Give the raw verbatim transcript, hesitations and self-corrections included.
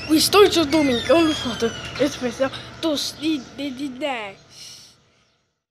O estúdio Domingão no Foto especial dos de, de, de dez.